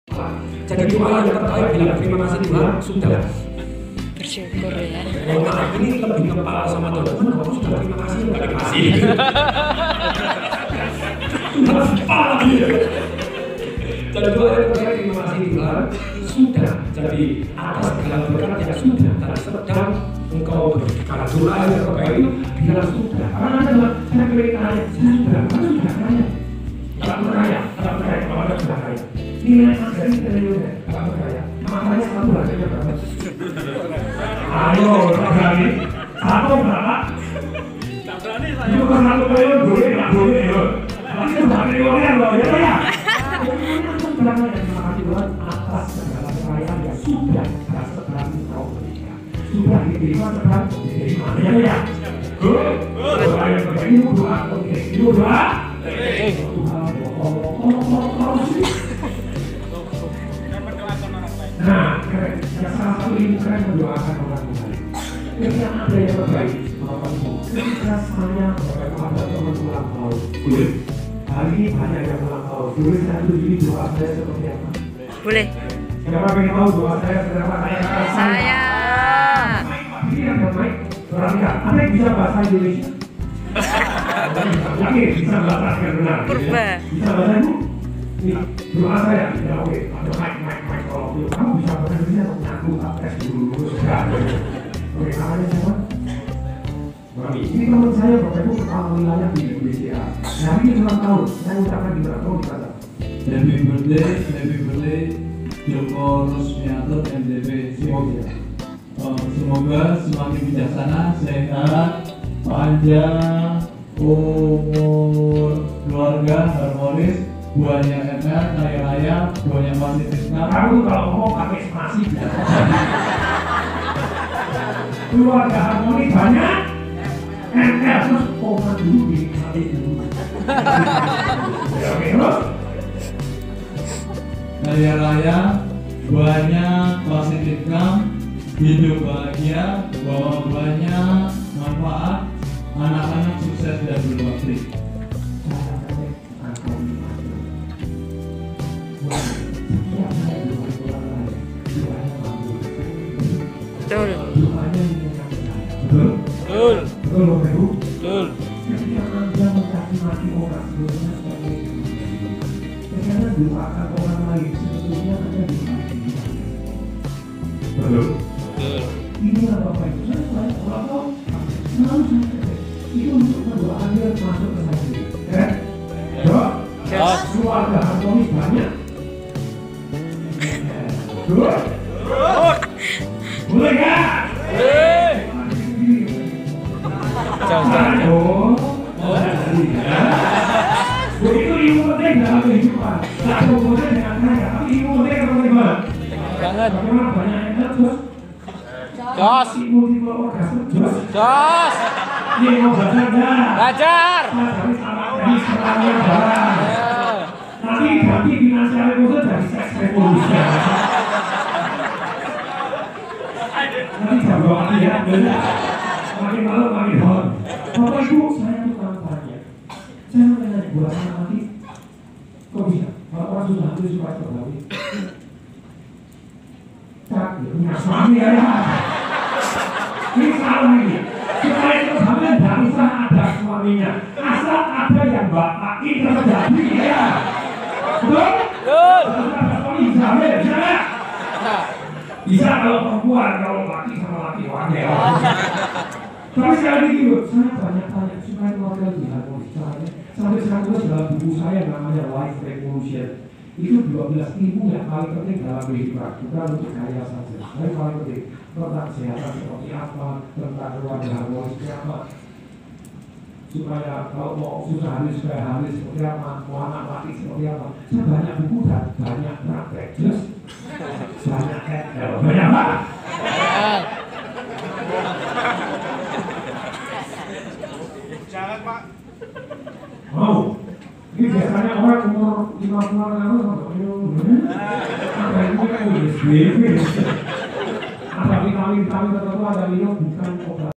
Jadi doa yang terbaik bilang terima kasih Tuhan sudah. Bersyukur ya. Nah, ini lebih kepala sama Tuhan. Kalau sudah terima kasih, terima kasih. Jadi doa yang terbaik terima kasih Tuhan sudah. Jadi atas segala berkat yang sudah dan sedang engkau berikan. Doa yang terbaik itu bilang sudah. Karena adalah saya pilih kaya, saya sudah kaya. Tak berkaya, kalau ada sudah kaya. Nilai dari triliunnya, tak berkaya. Makanya satu harganya berapa? Ayo, tak berani. Satu berapa? Tak berani saya. Itu kan satu triliun, boleh nggak boleh ya? Tapi sudah triliunnya loh, ya ya. Terima kasih Tuhan atas segala kekayaan yang sudah dan sedang engkau berikan. Sudah diterima, sedang diterima. Ya ya. Doa yang terbaik itu doa penting. Itu doa. Nah, yang salah satu ilmu keren mendoakan orang lain. Ketika ada yang terbaik, Bapak Ibu, ketika saya ada teman ulang tahun, boleh. Hari ini banyak yang ulang tahun. Boleh saya tunjukin doa saya seperti apa? Boleh. Siapa ingin tahu doa saya seperti apa? Saya. Ini yang terbaik. Perhatikan, Anda bisa bahasa Indonesia? Yakin bisa bahasa yang benar? Purba. Bisa bahasa Ibu? Nih, doa saya. Ya oke, ada mic. Kalau kamu bisa bahasa Indonesia, aku tak tes dulu. Oke, namanya siapa? Mami, ini teman saya Bapak Ibu kepala wilayah di Indonesia. Hari ini ulang tahun, saya ucapkan di mana? Kamu di mana? Happy birthday, Joko Rusmianto MDP. Semoga semakin bijaksana, sehat, panjang, umur, keluarga harmonis, buahnya enak, kaya raya, buahnya positif. Kamu kalau ngomong pakai spasi biasa. Keluarga harmonis banyak, enak terus koma dulu di hati dulu. Oke terus. Kaya raya, banyak positif, hidup bahagia, bawa banyak manfaat, anak-anak sukses dan berbakti. Betul. Betul. Ketika Anda mencaci maki orang, karena doakan orang lain, sebetulnya Anda doakan. Betul. Inilah Bapak Ibu, saya banyak orang tahu, selalu saya cek. Itu untuk mendoakan dia masuk ke hati. Ya? Doa, keluarga harmonis banyak. Doa. Boleh nggak? Boleh. Begitu ilmu penting dalam kehidupan. Tak hubungannya dengan saya, tapi ilmu penting apa bagaimana? Jangan. Bagaimana banyak yang terus? Jos. Multiple orgasme jos. Jos. Ini mau belajar dah. Belajar. Dari serangan barang. Nanti ganti finansial revolusi dari seks revolusi. Nanti jawab lagi ya. Makin malam makin hot. Bapak Ibu, saya tuh orang tanya. Saya mau nanya buat anak nanti. Kok bisa? Kalau orang sudah hamil suka terlalu. Tak, ya punya suami ya. Ini salah ini. Supaya itu hamil tidak usah ada suaminya. Asal ada yang bapak ini terjadi ya. Betul? Betul. Ada suami bisa hamil, bisa nggak? Bisa kalau perempuan, kalau laki sama laki wajar. Tapi sekali lagi dulu, saya banyak tanya supaya keluarga lebih harmonis. Sampai sekarang juga dalam buku saya namanya Life Revolution. Itu 12 ilmu yang paling penting dalam kehidupan, bukan untuk kaya saja. Tapi paling penting tentang kesehatan seperti apa, tentang keluarga harmonis seperti apa. Supaya kalau mau susah hamil supaya hamil seperti apa, mau anak mati seperti apa. Saya banyak buku dan banyak praktek. Just banyak banyak apa? Jangan Pak. Mau? Ini biasanya orang umur 50-an ada ini kan ada vitamin tertentu ada minum bukan obat.